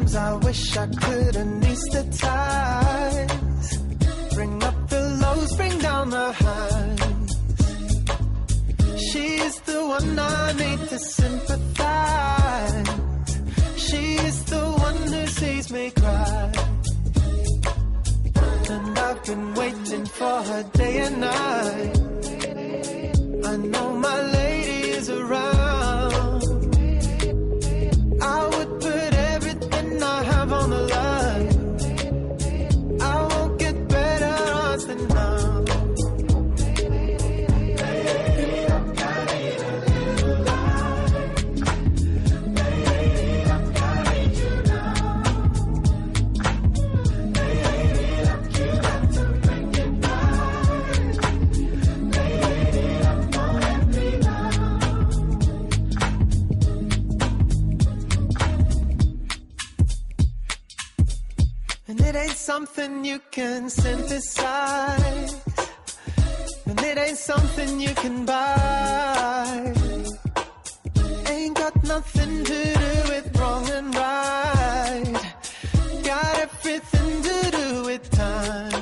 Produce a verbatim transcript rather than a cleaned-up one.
Sometimes I wish I could anesthetize, bring up the lows, bring down the highs. She's the one I need to sympathize. She's the one who sees me cry. And I've been waiting for her day and night. I know my lady is around. I would put everything I have on the line. I won't get better odds than now. And it ain't something you can synthesize, and it ain't something you can buy. Ain't got nothing to do with wrong and right. Got everything to do with time.